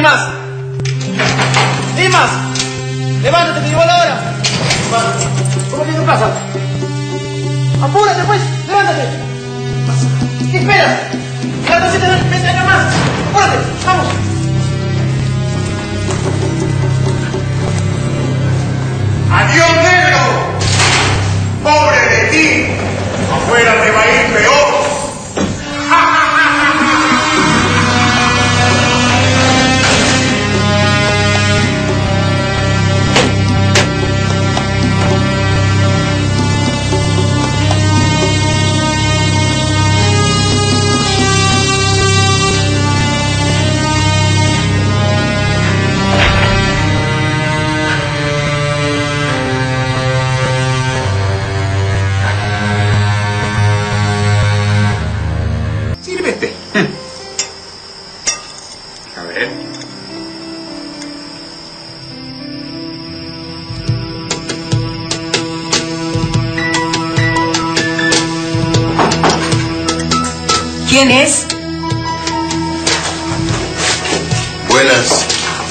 ¡Dimas! ¡Dimas! ¡Levántate, te llegó la hora! ¿Cómo que qué pasa? ¡Apúrate, pues! ¡Levántate! ¿Qué esperas? ¡Levántate, 20 años más! ¡Apúrate! ¡Vamos! ¡Adiós, negro! ¡Pobre de ti! ¡Afuera te va a ir peor! A ver. ¿Quién es? Buenas.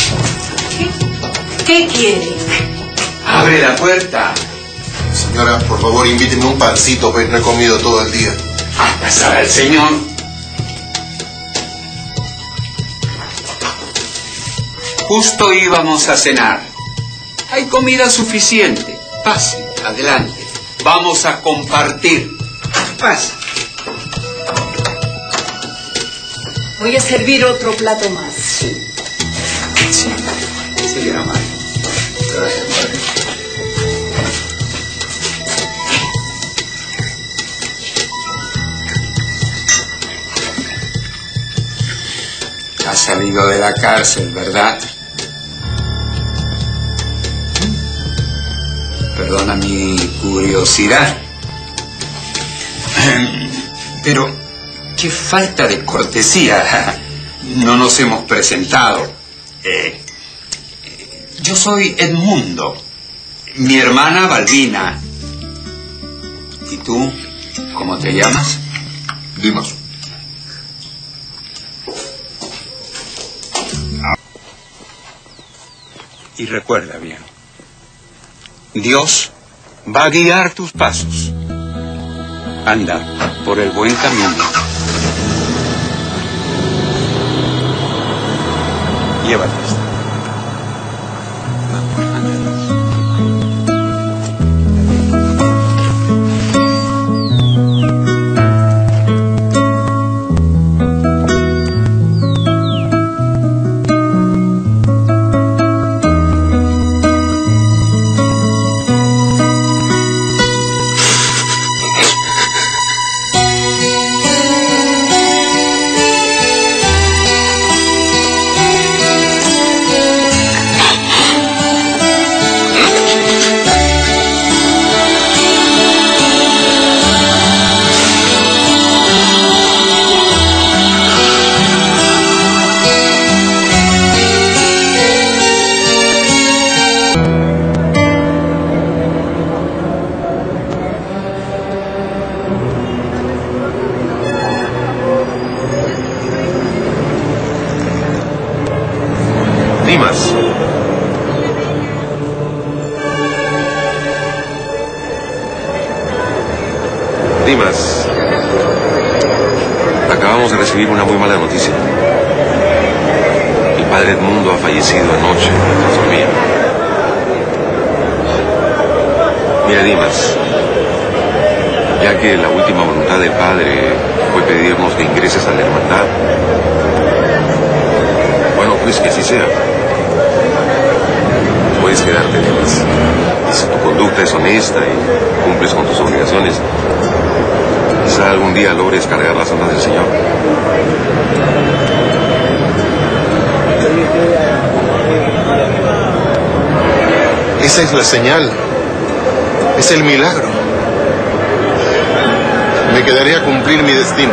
¿Qué quiere? Abre la puerta. Señora, por favor, invíteme un pancito, pues no he comido todo el día. A pasar al señor. Justo íbamos a cenar. Hay comida suficiente. Pase, adelante. Vamos a compartir. Pase. Voy a servir otro plato más. Sí. Sí. Sí, mamá. Gracias, madre. Has salido de la cárcel, ¿verdad? Perdona mi curiosidad. Pero, qué falta de cortesía. No nos hemos presentado. Yo soy Edmundo. Mi hermana Balbina. ¿Y tú? ¿Cómo te llamas? Dimas. Y recuerda bien, Dios va a guiar tus pasos. Anda por el buen camino. Llévate esto. Dimas. Dimas. Acabamos de recibir una muy mala noticia. Mi padre Edmundo ha fallecido anoche mientras dormía. Mira, Dimas, ya que la última voluntad del padre fue pedirnos que ingreses a la hermandad, bueno, pues que así sea. Puedes quedarte, Dimas. Si tu conducta es honesta y cumples con tus obligaciones, quizá algún día logres cargar las almas del Señor. Esa es la señal. Es el milagro. Me quedaré a cumplir mi destino.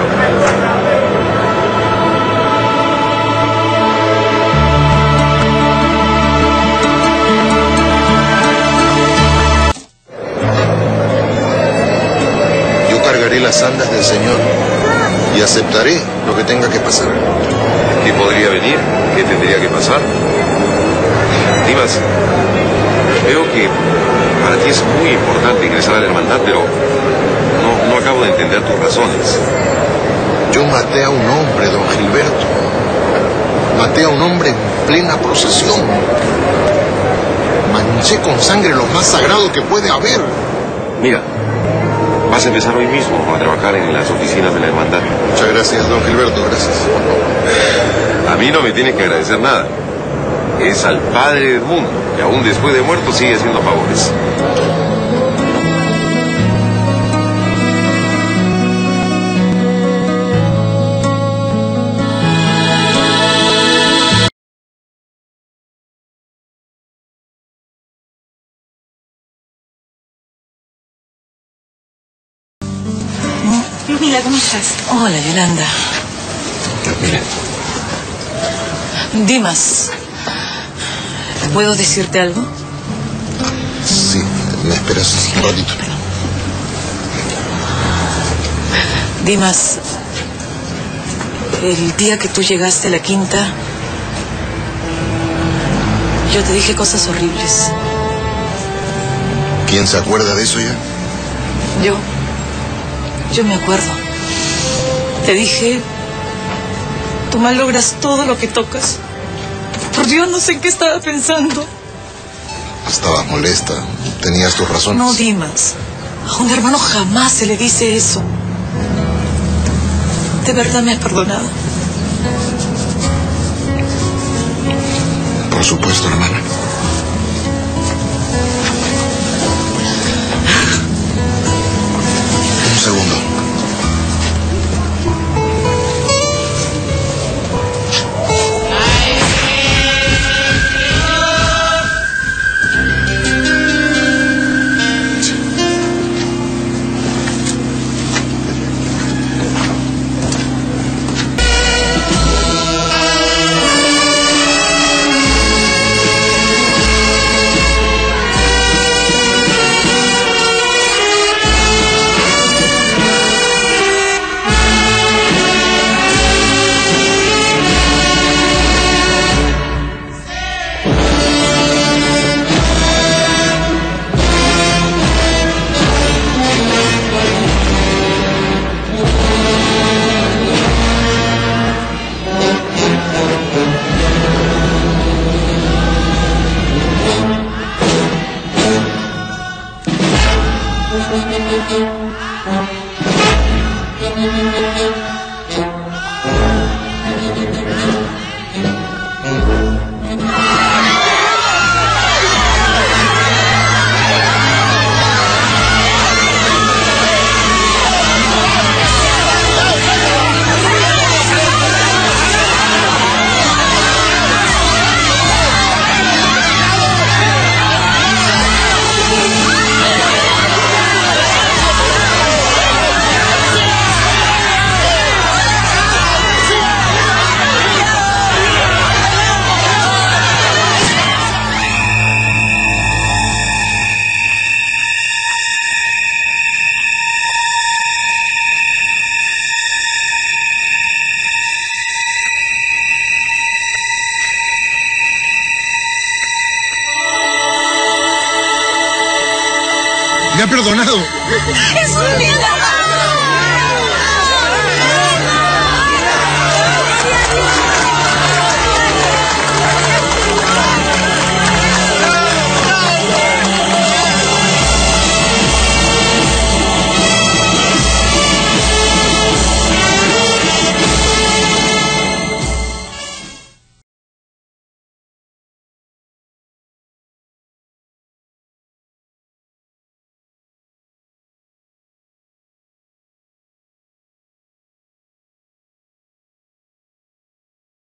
Yo cargaré las andas del Señor y aceptaré lo que tenga que pasar. ¿Qué podría venir? ¿Qué tendría que pasar? Dimas, veo que para ti es muy importante ingresar a la hermandad, pero no acabo de entender tus razones. Yo maté a un hombre, don Gilberto. Maté a un hombre en plena procesión. Manché con sangre lo más sagrado que puede haber. Mira, vas a empezar hoy mismo a trabajar en las oficinas de la hermandad. Muchas gracias, don Gilberto, gracias. A mí no me tienes que agradecer nada. Es al Padre del mundo, que aún después de muerto sigue haciendo favores. Mira, ¿cómo estás? Hola, Yolanda. Mire. Dimas, ¿puedo decirte algo? Sí, ¿me esperas un ratito? Perdón. Dimas, el día que tú llegaste a la quinta, yo te dije cosas horribles. ¿Quién se acuerda de eso ya? Yo me acuerdo. Te dije, tú malogras todo lo que tocas. Por Dios, no sé en qué estaba pensando. Estabas molesta. Tenías tus razones. No, Dimas. A un hermano jamás se le dice eso. ¿De verdad me has perdonado? Por supuesto, hermana. Un segundo. Me ha perdonado. ¡Es un milagro!